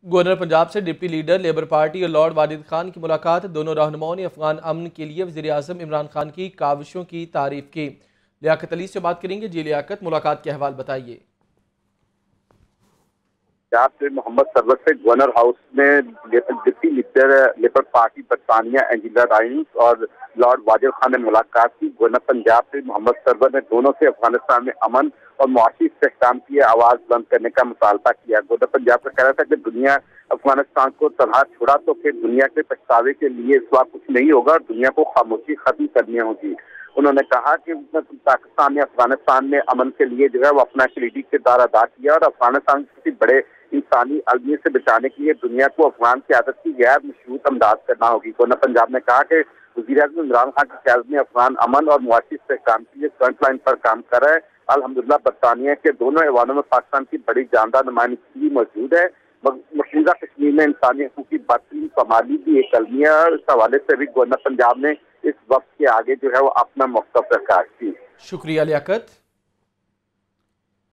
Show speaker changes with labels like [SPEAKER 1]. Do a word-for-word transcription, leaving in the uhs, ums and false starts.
[SPEAKER 1] Governor Punjab से deputy leader Labour party और lord Wajid Khan की मुलाकात। दोनों रहनुमाओं ने अफगान अमन के लिए वज़ीर आज़म इमरान खान की काविशों की तारीफ की। लियाकत अली से बात करेंगे। जी लियाकत, मुलाकात के अहवाल बताइए।
[SPEAKER 2] पंजाब से मोहम्मद सरवर से गवर्नर हाउस में डिप्टी लीडर लेबर पार्टी बरतानिया एंजिला राइंस और लॉर्ड वाजिद खान ने मुलाकात की। गवर्नर पंजाब से मोहम्मद सरवर ने दोनों से अफगानिस्तान में अमन और मुआशी इस्तेहकाम की आवाज बुलंद करने का मुतालबा किया। गवर्नर पंजाब का कहना था कि दुनिया अफगानिस्तान को तनहा छोड़ा तो फिर दुनिया के पछतावे के लिए इस बार कुछ नहीं होगा और दुनिया को खामोशी खत्म करनी होगी। उन्होंने कहा कि पाकिस्तान ने अफगानिस्तान में अमन के लिए जो है वो अपना कलीदी किरदार अदा किया और अफगानिस्तान किसी बड़े इंसानी अलमियत से बचाने के लिए दुनिया को अफगान क़यादत की गैर मशरूत अमदाद करना होगी। गवर्नर पंजाब ने कहा कि वज़ीर आज़म इमरान खान की क़यादत में अफगान अमन और मुआशी इस्तेहकाम के लिए फ्रंट लाइन पर काम कर रहा है। अल्हम्दुलिल्लाह बरतानिया के दोनों ऐवानों में पाकिस्तान की बड़ी जानदार नुमाइंदगी मौजूद है। मौजूदा कश्मीर में इंसानी हकूक़ की बदतरीन पामाली भी एक अलमिया है और इस हवाले से भी गवर्नर पंजाब ने इस वक्त के आगे जो है वो अपना मौक़िफ़ रखा है।
[SPEAKER 1] शुक्रिया लियाकत।